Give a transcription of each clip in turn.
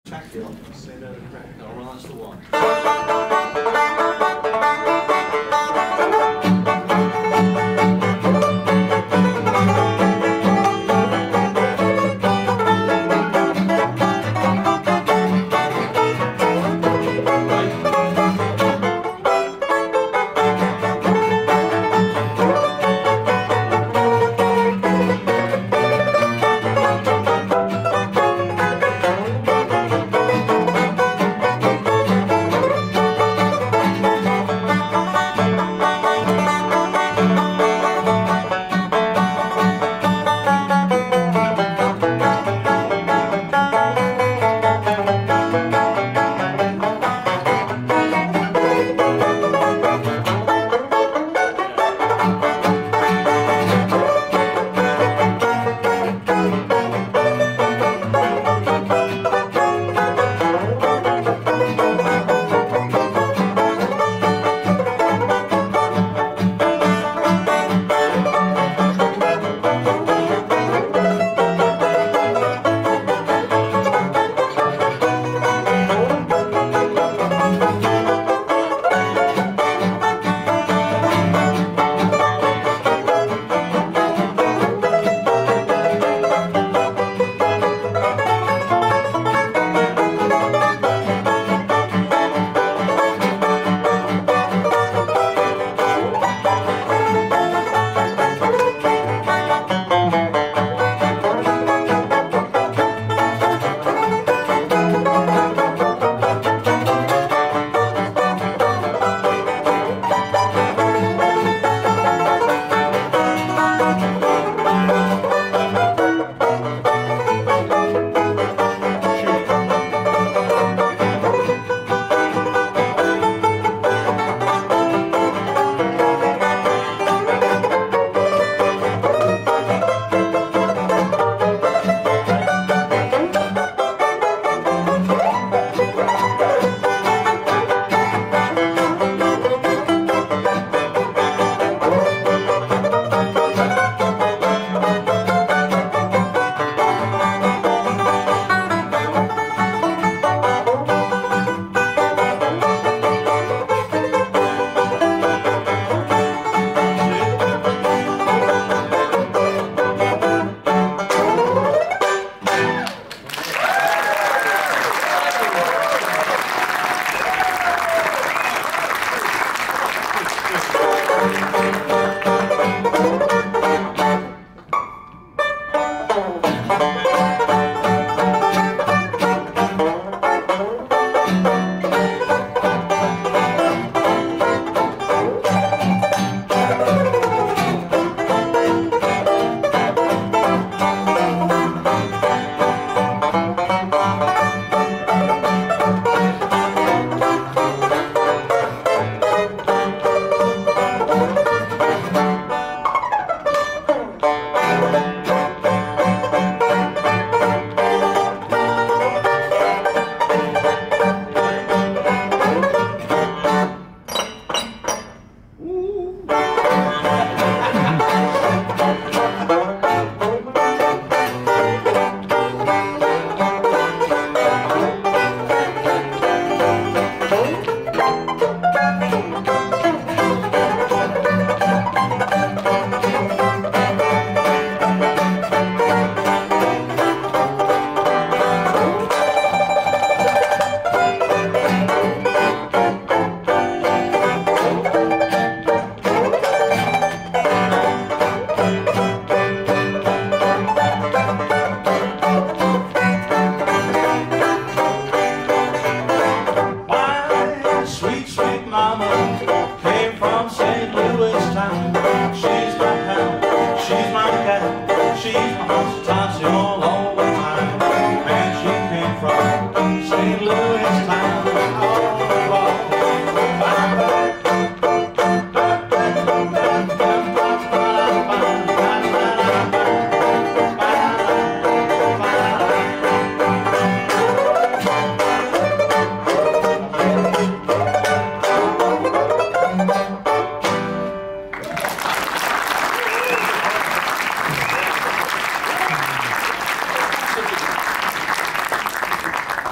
Crackhill. Say no to Crackhill. Well, that's the one.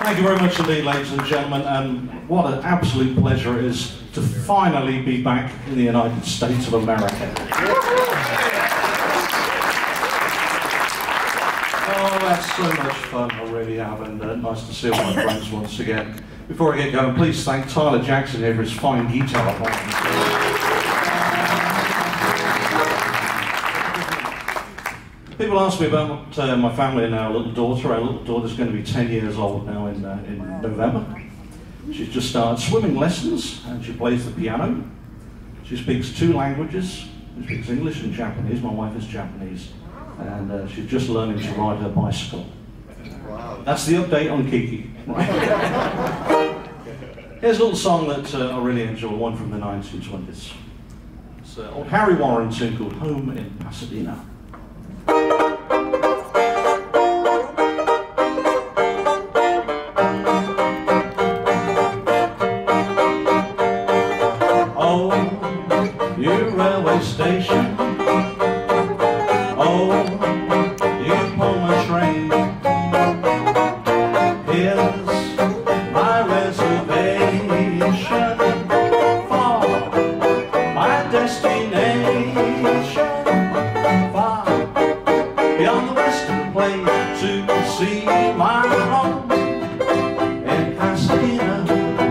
Thank you very much indeed, ladies and gentlemen, and what an absolute pleasure it is to finally be back in the United States of America. Oh, that's so much fun, I really have, and nice to see all my friends once again. Before I get going, please thank Tyler Jackson here for his fine guitar playing. People ask me about my family and our little daughter. Our little daughter's going to be 10 years old now in November. She's just started swimming lessons and she plays the piano. She speaks 2 languages. She speaks English and Japanese. My wife is Japanese. And she's just learning to ride her bicycle. Wow. That's the update on Kiki. Right? Here's a little song that I really enjoy, one from the 1920s. It's old Harry Warren tune called Home in Pasadena. Station. Oh, you Pullman train. Here's my reservation for my destination, far beyond the western plains to see my home in Pasadena.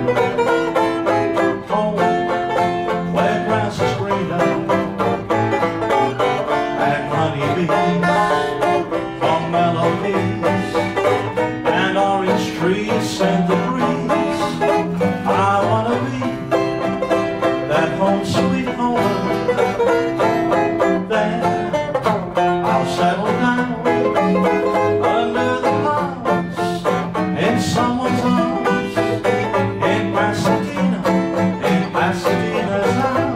Home where grass is greener, on melodies and orange trees and the breeze. I wanna be that home sweet home. There I'll settle down under the palms in someone's arms in Pasadena, in Pasadena's house.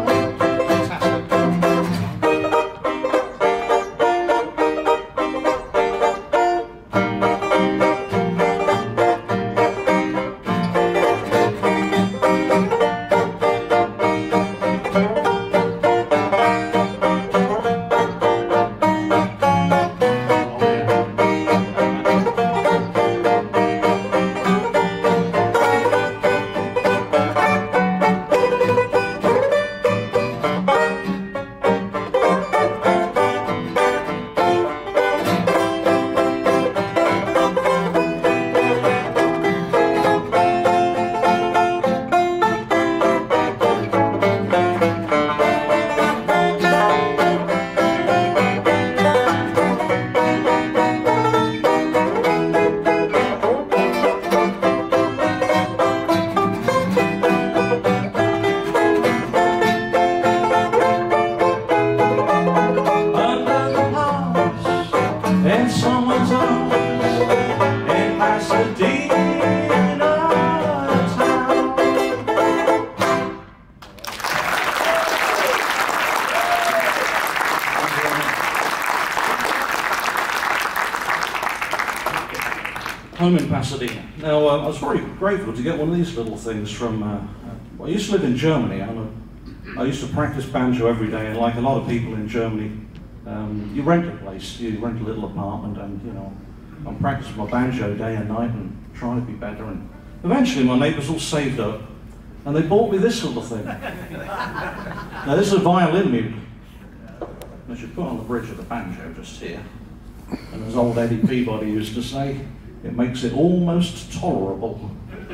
Home in Pasadena. Now, I was very grateful to get one of these little things from, I used to live in Germany. I used to practice banjo every day, and like a lot of people in Germany, you rent a place, you rent a little apartment, and you know, I'm practicing my banjo day and night and trying to be better, and eventually my neighbours all saved up, and they bought me this little thing. Now this is a violin mute. I should put on the bridge of the banjo just here, and as old Eddie Peabody used to say, it makes it almost tolerable.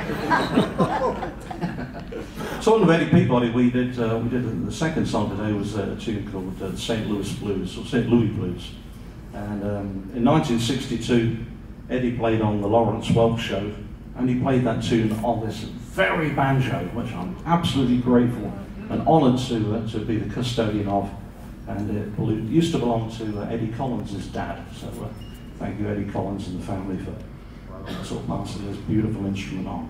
Song of Eddie Peabody we did the second song today was a tune called the St. Louis Blues, or St. Louis Blues. And in 1962, Eddie played on the Lawrence Welk Show, and he played that tune on this very banjo, which I'm absolutely grateful and honoured to be the custodian of. And it used to belong to Eddie Collins' dad, so thank you Eddie Collins and the family for sort of passing this beautiful instrument on.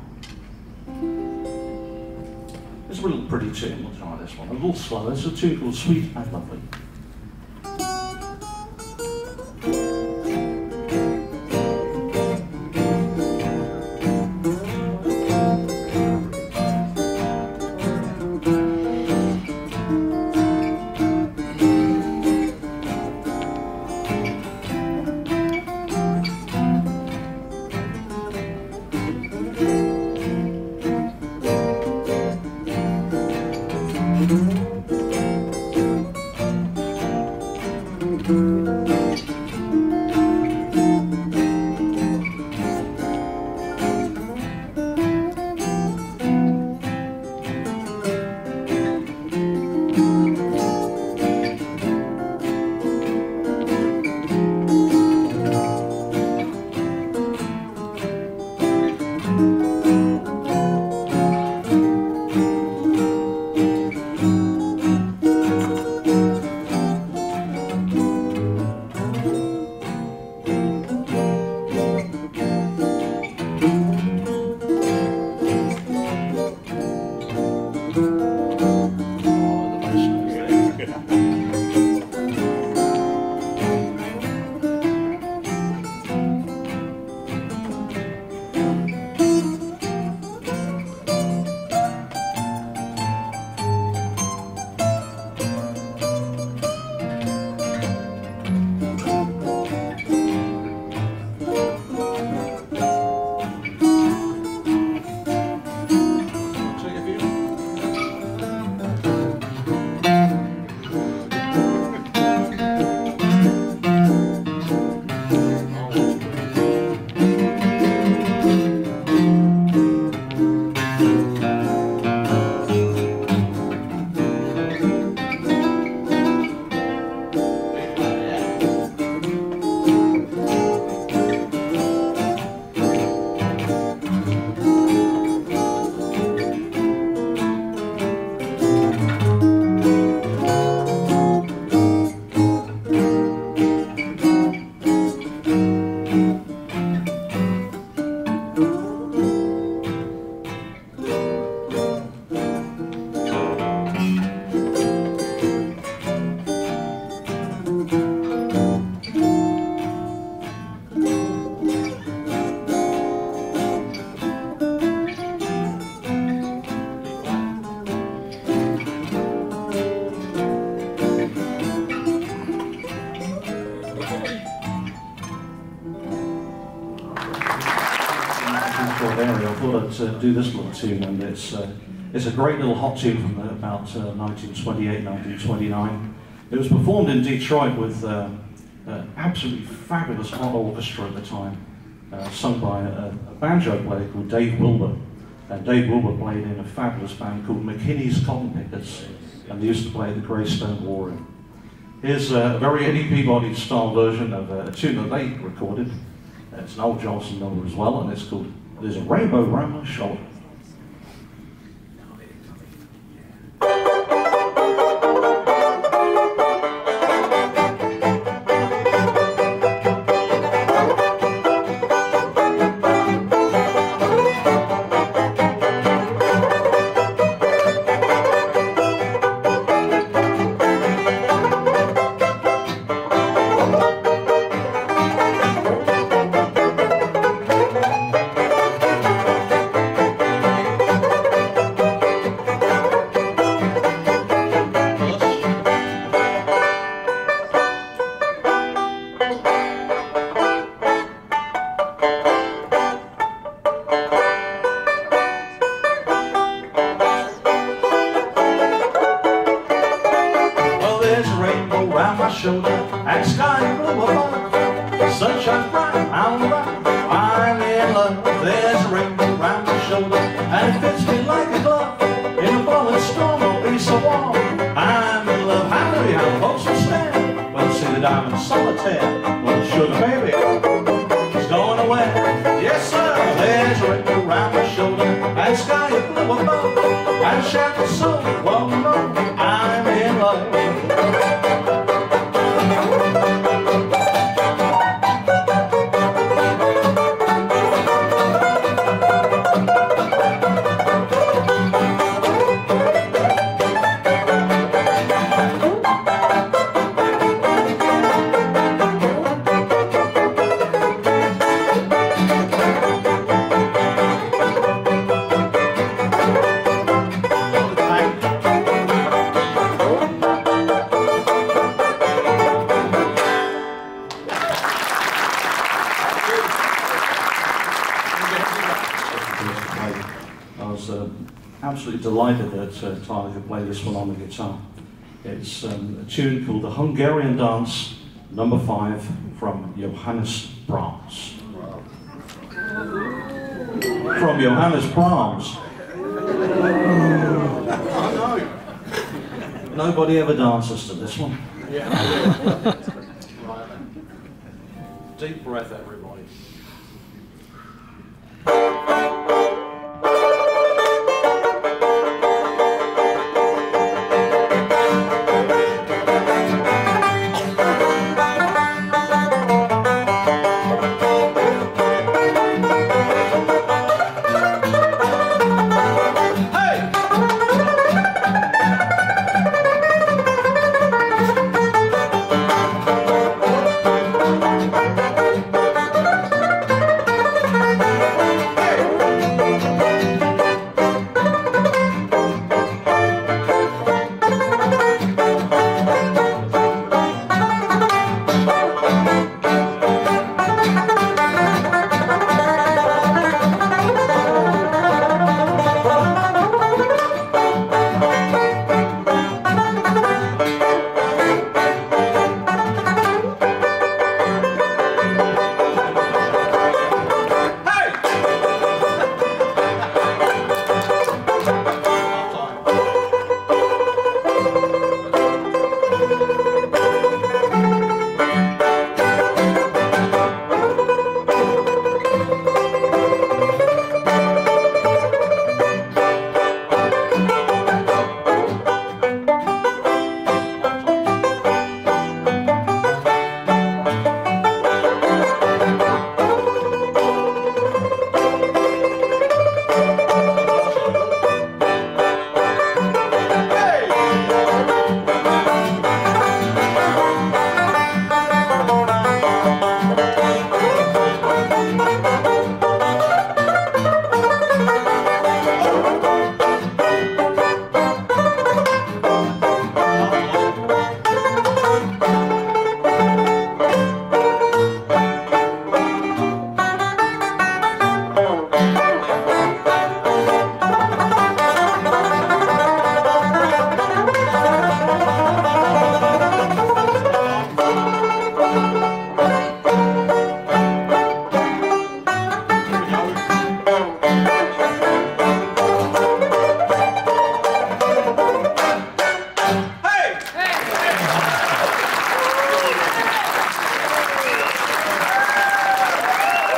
It's a little pretty tune, we'll try this one. A little slower. It's a tune called Sweet and Lovely. Area, I thought I'd do this little tune, and it's a great little hot tune from about 1928, 1929. It was performed in Detroit with an absolutely fabulous hot orchestra at the time, sung by a banjo player called Dave Wilbur. And Dave Wilbur played in a fabulous band called McKinney's Cotton Pickers, and they used to play at the Greystone Warren. Here's a very Eddie Peabody style version of a tune that they recorded. It's an old Johnson number as well, and it's called There's a Rainbow Round My Shoulder. Shoulder and sky blue above, sunshine bright, I'm right, I'm in love. There's a rainbow round my shoulder, and it fits me like a glove. In a blowing storm, I'll be so warm. I'm in love, hallelujah, how folks will stand when they see the diamond solitaire. Well, sugar baby, it's going away. Yes, sir, there's a rainbow round my shoulder, and sky blue above, and shout the soul, well, no, I'm in love. I was absolutely delighted that Tyler could play this one on the guitar. It's a tune called The Hungarian Dance, number 5 from Johannes Brahms. From Johannes Brahms. Nobody ever dances to this one. Deep breath, everybody.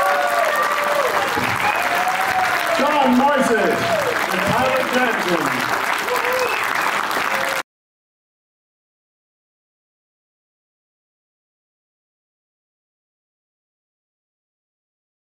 John Moises and Tyler Jackson.